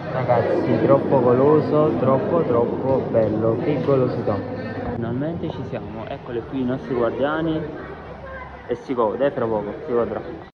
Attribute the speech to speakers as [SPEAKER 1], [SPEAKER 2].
[SPEAKER 1] Ragazzi, troppo goloso, troppo bello, che golosità. Finalmente ci siamo, eccoli qui i nostri guardiani e si gode, fra poco, si godrà.